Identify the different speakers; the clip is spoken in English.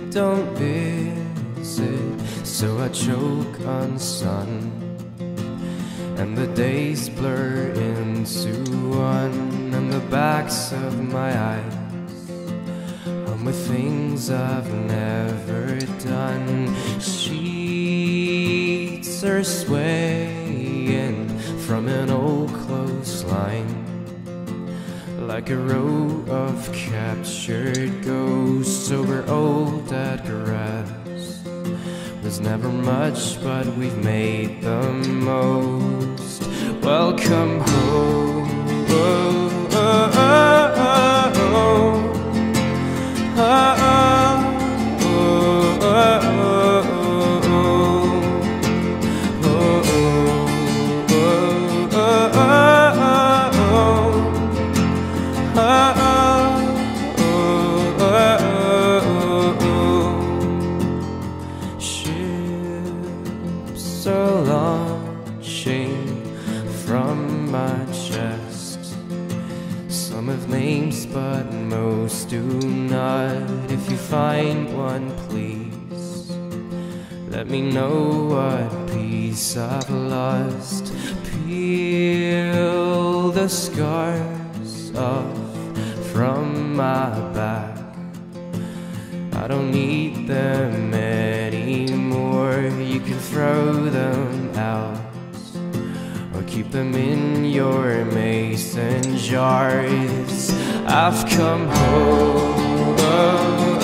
Speaker 1: don't visit, so I choke on sun, and the days blur into one, and the backs of my eyes hum with things I've never done. Sheets are swaying from an old clothesline, like a row of captured ghosts over old dead grass. There's never much, but we've made the most. Welcome home. Oh, oh, oh, oh, oh, oh, ships are launching from my chest. Some have names, but most do not. If you find one, please let me know what piece I've lost. Peel the scars off from my back. I don't need them anymore. You can throw them out or keep them in your mason jars. I've come home.